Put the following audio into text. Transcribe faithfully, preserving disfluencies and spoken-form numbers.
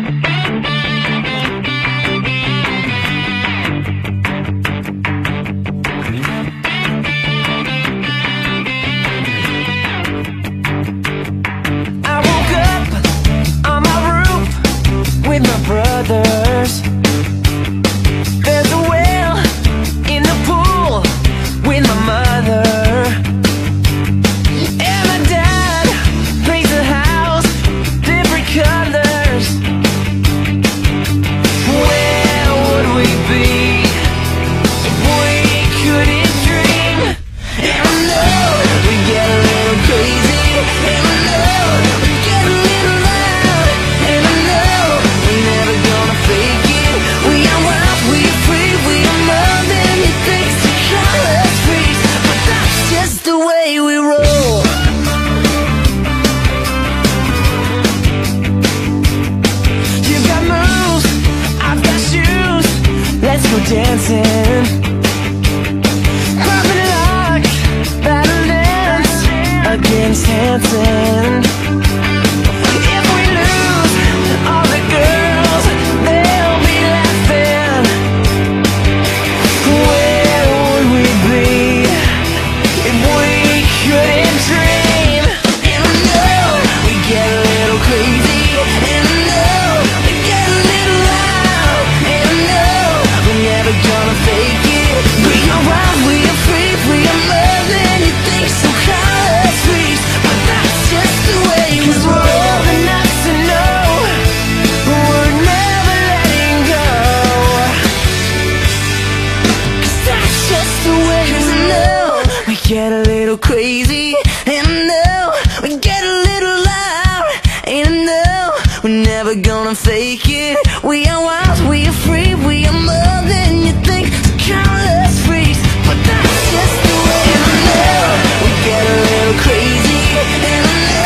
brothers. There's a whale in the pool with my mother, and my dad paints the house different colors. Where would we be if we couldn't dream? And I know we get a little crazy, and I know we get a little loud, and I know we're never gonna fake it. We are wild, we are free, we are more than you think, so call us freaks, but that's just the way we roll. You've got moves, I've got shoes, let's go dancing. Popping locks, battle dance against Hanson. If we lose, all the girls, they'll be laughing. Where would we be if we couldn't dream? And I know we get a little crazy, and I know we get a little loud, and I know we're never gonna fake it. We are wild, we are free, we are more than you think, so call us freaks, but that's just the way we roll. 'Cause we're old enough to know we're never letting go. 'Cause that's just the way we know. We get a little crazy, and I know we get a little loud, and I know we're never gonna fake it. We are wild, we are free, we are more than you think, so call us freaks, but that's just the way. And I know we get a little crazy, and I know